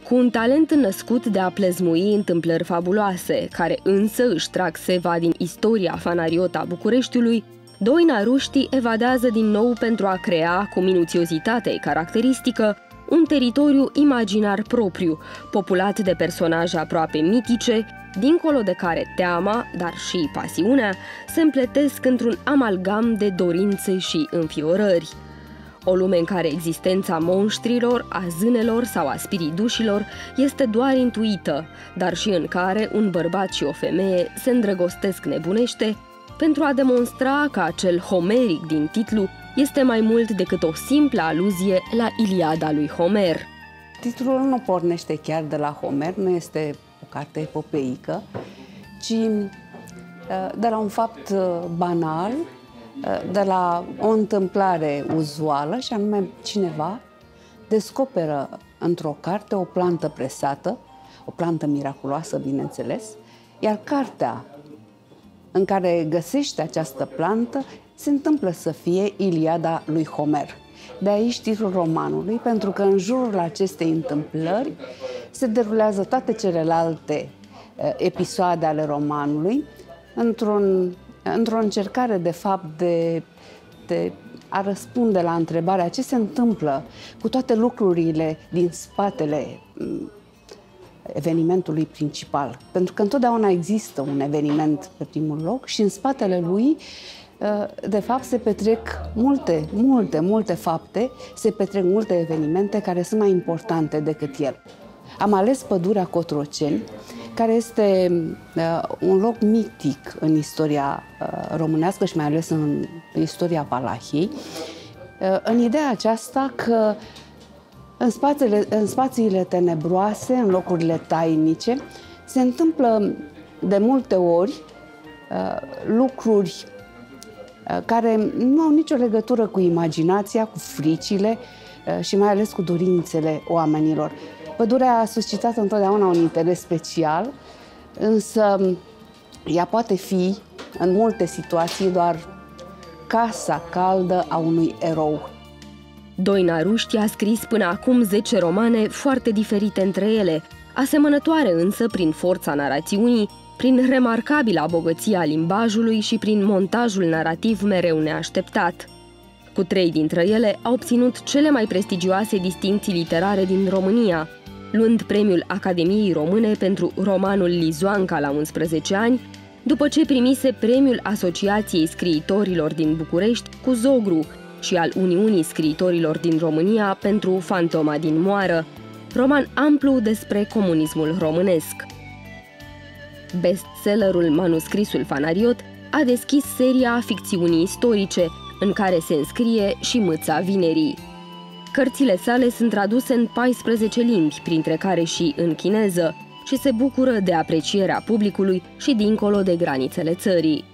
Cu un talent născut de a plezmui întâmplări fabuloase, care însă își trag seva din istoria fanariotă a Bucureștiului, Doina Ruști evadează din nou pentru a crea, cu minuțiozitate caracteristică, un teritoriu imaginar propriu, populat de personaje aproape mitice, dincolo de care teama, dar și pasiunea, se împletesc într-un amalgam de dorințe și înfiorări. O lume în care existența monștrilor, a zânelor sau a spiridușilor este doar intuită, dar și în care un bărbat și o femeie se îndrăgostesc nebunește, pentru a demonstra că acel homeric din titlu este mai mult decât o simplă aluzie la Iliada lui Homer. Titlul nu pornește chiar de la Homer, nu este o carte epopeică, ci de la un fapt banal, de la o întâmplare uzuală, și anume cineva descoperă într-o carte o plantă presată, o plantă miraculoasă, bineînțeles, iar cartea în care găsește această plantă se întâmplă să fie Iliada lui Homer. De aici titlul romanului, pentru că în jurul acestei întâmplări se derulează toate celelalte episoade ale romanului, într-o încercare, de fapt, de a răspunde la întrebarea ce se întâmplă cu toate lucrurile din spatele evenimentului principal. Pentru că întotdeauna există un eveniment pe primul loc și în spatele lui, de fapt, se petrec multe fapte, se petrec multe evenimente care sunt mai importante decât el. Am ales pădurea Cotroceni, care este un loc mitic în istoria românească și mai ales în istoria Valahiei, în ideea aceasta că în spațiile tenebroase, în locurile tainice, se întâmplă de multe ori lucruri care nu au nicio legătură cu imaginația, cu fricile și mai ales cu dorințele oamenilor. Pădurea a suscitat întotdeauna un interes special, însă ea poate fi, în multe situații, doar casa caldă a unui erou. Doina Ruști a scris până acum 10 romane foarte diferite între ele, asemănătoare însă prin forța narațiunii, prin remarcabila bogăție a limbajului și prin montajul narativ mereu neașteptat. Cu 3 dintre ele a obținut cele mai prestigioase distincții literare din România, luând premiul Academiei Române pentru romanul Lizoanca la 11 ani, după ce primise premiul Asociației Scriitorilor din București cu Zogru și al Uniunii Scriitorilor din România pentru Fantoma din Moară, roman amplu despre comunismul românesc. Bestsellerul Manuscrisul Fanariot a deschis seria ficțiunii istorice, în care se înscrie și Mâța Vinerii. Cărțile sale sunt traduse în 14 limbi, printre care și în chineză, și se bucură de aprecierea publicului și dincolo de granițele țării.